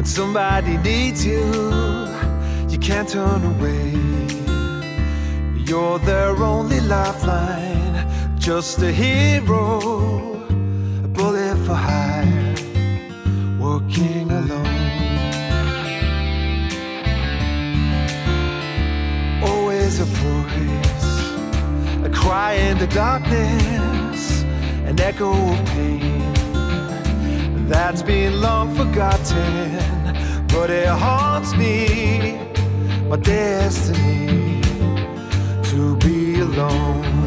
somebody needs you, you can't turn away. You're their only lifeline, just a hero, a bullet for hire, working alone. Always a voice, a cry in the darkness, an echo of pain that's been long forgotten, but it haunts me, my destiny to be alone.